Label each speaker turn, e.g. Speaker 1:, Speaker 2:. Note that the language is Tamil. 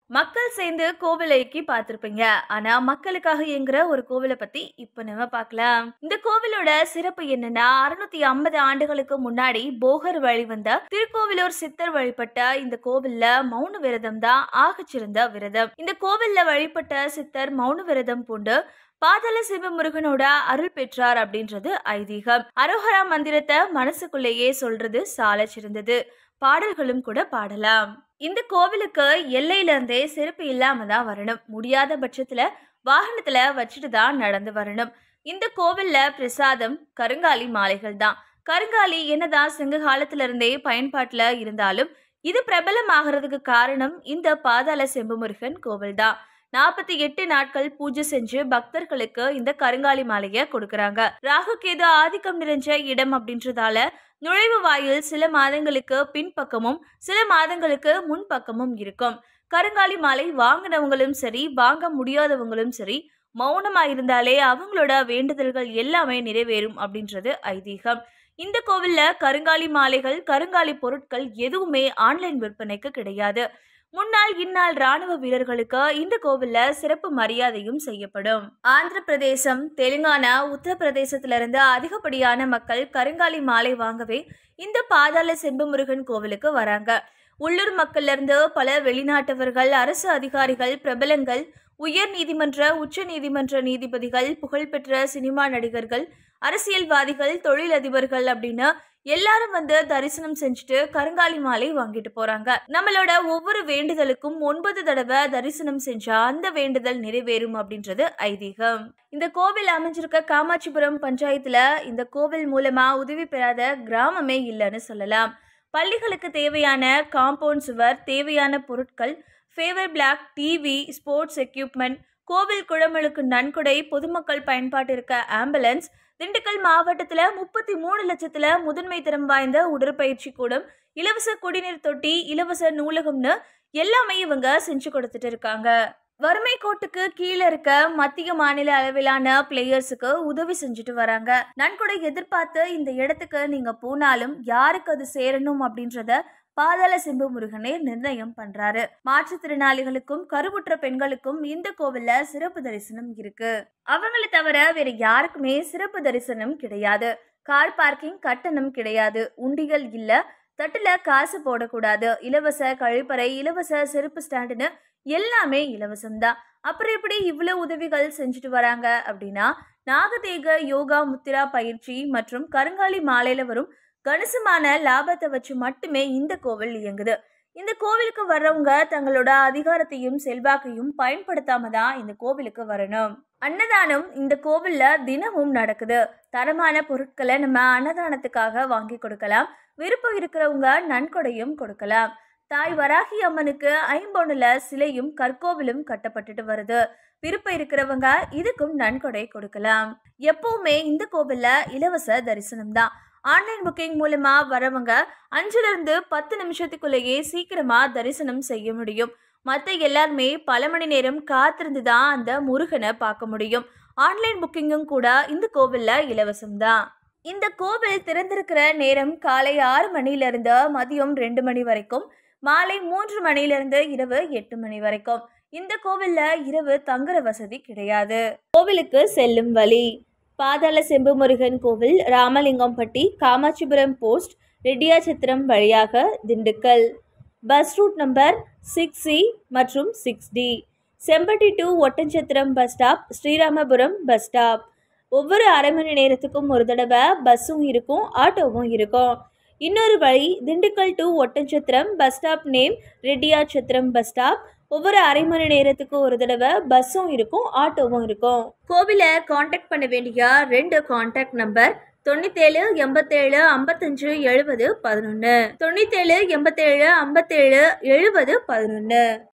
Speaker 1: மக்கள் சேர்ந்து கோவிலைக்கு பார்த்திருப்பீங்க. ஆனா மக்களுக்காக இயங்குற ஒரு கோவில பத்தி இப்ப நம்ம பார்க்கலாம். இந்த கோவிலோட சிறப்பு என்னன்னா 650 ஆண்டுகளுக்கு முன்னாடி போகர் வழிவந்த திருக்கோவிலூர் சித்தர் வழிபட்ட இந்த கோவில்ல மௌன விரதம் தான் ஆகச்சிறந்த விரதம். இந்த கோவில்ல வழிபட்ட சித்தர் மௌன விரதம் பூண்டு பாதாள சிவ முருகனோட அருள் பெற்றார் அப்படின்றது ஐதீகம். அரோஹரா மந்திரத்தை மனசுக்குள்ளேயே சொல்றது சாலச் சிறந்தது. பாடல்களும் கூட பாடலாம். இந்த கோவிலுக்கு எல்லையில இருந்தே செருப்பு இல்லாம தான் வரணும். முடியாத பட்சத்துல வாகனத்துல வச்சுட்டு தான் நடந்து வரணும். இந்த கோவில்ல பிரசாதம் கருங்காலி மாலைகள் தான். கருங்காலி என்னதான் சங்க காலத்துல இருந்தே பயன்பாட்டுல இருந்தாலும் இது பிரபலமாகிறதுக்கு காரணம் இந்த பாதாள செம்பு முருகன் கோவில் தான். 48 நாட்கள் பூஜை செஞ்சு பக்தர்களுக்கு இந்த கருங்காலி மாலைய கொடுக்கறாங்க. ராகு கேது ஆதிக்கம் நிறைஞ்ச இடம் அப்படின்றதால நுழைவு வாயில் சில மாதங்களுக்கு பின்பக்கமும் சில மாதங்களுக்கு முன்பக்கமும் இருக்கும். கருங்காலி மாலை வாங்கினவங்களும் சரி வாங்க முடியாதவங்களும் சரி மௌனமா இருந்தாலே அவங்களோட வேண்டுதல்கள் எல்லாமே நிறைவேறும் அப்படின்றது ஐதீகம். இந்த கோவில்ல கருங்காலி மாலைகள் கருங்காலி பொருட்கள் எதுவுமே ஆன்லைன் விற்பனைக்கு கிடையாது. முன்னாள் இந்நாள் ராணுவ வீரர்களுக்கு இந்த கோவில்ல சிறப்பு மரியாதையும் செய்யப்படும். ஆந்திர பிரதேசம் தெலுங்கானா உத்தரப்பிரதேசத்திலிருந்து அதிகப்படியான மக்கள் கருங்காலி மாலை வாங்கவே இந்த பாதாள செம்பு முருகன் கோவிலுக்கு வராங்க. உள்ளூர் மக்கள்ல இருந்து பல வெளிநாட்டவர்கள் அரசு அதிகாரிகள் பிரபலங்கள் உயர் நீதிமன்ற உச்ச நீதிமன்ற நீதிபதிகள் புகழ்பெற்ற சினிமா நடிகர்கள் அரசியல்வாதிகள் தொழிலதிபர்கள் அப்படின்னு எல்லாரும் வந்து தரிசனம் செஞ்சுட்டு கருங்காலி மாலை வாங்கிட்டு போறாங்க. நம்மளோட ஒவ்வொரு வேண்டுதலுக்கும் 9 தடவை தரிசனம் செஞ்சா அந்த வேண்டுதல் நிறைவேறும் அப்படின்றது ஐதீகம். இந்த கோவில் அமைஞ்சிருக்க காமாட்சிபுரம் பஞ்சாயத்துல இந்த கோவில் மூலமா உதவி பெறாத கிராமமே இல்லைன்னு சொல்லலாம். பள்ளிகளுக்கு தேவையான காம்பவுண்ட் சுவர் தேவையான பொருட்கள் paver block TV sports equipment கோவில் குழம்புகளுக்கு நன்கொடை பொதுமக்கள் பயன்பாட்டிருக்க ஆம்புலன்ஸ் திண்டுக்கல் மாவட்டத்துல 33 லட்சத்துல முதன்மை தரம் வாய்ந்த உடற்பயிற்சி கூடம் இலவச குடிநீர் தொட்டி இலவச நூலகம்னு எல்லாமே இவங்க செஞ்சு கொடுத்துட்டு இருக்காங்க. வறுமை கோட்டுக்கு கீழே இருக்க மத்திய மாநில அளவிலான பிளேயர்ஸுக்கு உதவி செஞ்சுட்டு வராங்க. நன்கொடை எதிர்பார்த்து இந்த இடத்துக்கு நீங்க போனாலும் யாருக்கு அது சேரணும் அப்படின்றத பாதாள செம்பு முருகனே நிர்ணயம் பண்றாரு. மாற்றுத்திறனாளிகளுக்கும் கருவுற்ற பெண்களுக்கும் இந்த கோவில்ல சிறப்பு தரிசனம் இருக்கு. அவங்களை தவிர வேற யாருக்குமே சிறப்பு தரிசனம் கிடையாது. கார் பார்க்கிங் கட்டணம் கிடையாது. உண்டிகள் இல்ல, தட்டுல காசு போடக்கூடாது. இலவச கழிப்பறை இலவச செருப்பு ஸ்டாண்டுன்னு எல்லாமே இலவசம்தான். அப்புறம் எப்படி இவ்வளவு உதவிகள் செஞ்சுட்டு வராங்க அப்படின்னா நாகதேக யோகா முத்திரா பயிற்சி மற்றும் கருங்காலி மாலையில வரும் கணிசமான லாபத்தை வச்சு மட்டுமே இந்த கோவில் இயங்குது. இந்த கோவிலுக்கு வர்றவங்க தங்களோட அதிகாரத்தையும் செல்வாக்கையும் பயன்படுத்தாம தான் இந்த கோவிலுக்கு வரணும். அன்னதானம் இந்த கோவில்ல தினமும் நடக்குது. தரமான பொருட்களை நம்ம அன்னதானத்துக்காக வாங்கி கொடுக்கலாம். விருப்பம் இருக்கிறவங்க நன்கொடையும் கொடுக்கலாம். தாய் வராகி அம்மனுக்கு ஐம்பொன்னுல சிலையும் கற்கோவிலும் கட்டப்பட்டுட்டு வருது. விருப்பம் இருக்கிறவங்க இதுக்கும் நன்கொடை கொடுக்கலாம். எப்பவுமே இந்த கோவில்ல இலவச தரிசனம் தான். ஆன்லைன் புக்கிங் மூலமா வரவங்க 5லிருந்து 10 நிமிஷத்துக்குள்ளேயே சீக்கிரமா தரிசனம் செய்ய முடியும். மற்ற எல்லாருமே பல மணி நேரம் காத்திருந்து தான் அந்த முருகனை பார்க்க முடியும். ஆன்லைன் புக்கிங்கும் கூட இந்த கோவில்ல இலவசம்தான். இந்த கோவில் திறந்திருக்கிற நேரம் காலை 6 மணிலிருந்து மதியம் 2 மணி வரைக்கும், மாலை 3 மணிலிருந்து இரவு 8 மணி வரைக்கும். இந்த கோவில்ல இரவு தங்குற வசதி கிடையாது. கோவிலுக்கு செல்லும் வழி: பாதாள செம்பு முருகன் கோவில் ராமலிங்கம்பட்டி காமாட்சிபுரம் போஸ்ட் ரெட்டியாச்சத்திரம் வழியாக Dindigul. Bus route number 6C மற்றும் 6D. Sempatti to Oddanchatram bus stop Sriramapuram bus stop. ஒவ்வொரு அரை மணி நேரத்துக்கும் ஒரு தடவை பஸ்ஸும் இருக்கும் ஆட்டோவும் இருக்கும். இன்னொரு வழி Dindigul to Oddanchatram bus stop name Reddiarchatram bus stop. ஒவ்வொரு அரை மணி நேரத்துக்கு ஒரு தடவை பஸ்ஸும் இருக்கும் ஆட்டோவும் இருக்கும். கோவிலை காண்டாக்ட் பண்ண வேண்டிய 2 காண்டாக்ட் நம்பர் 97 87 55 70 11 97 87 57 70 11.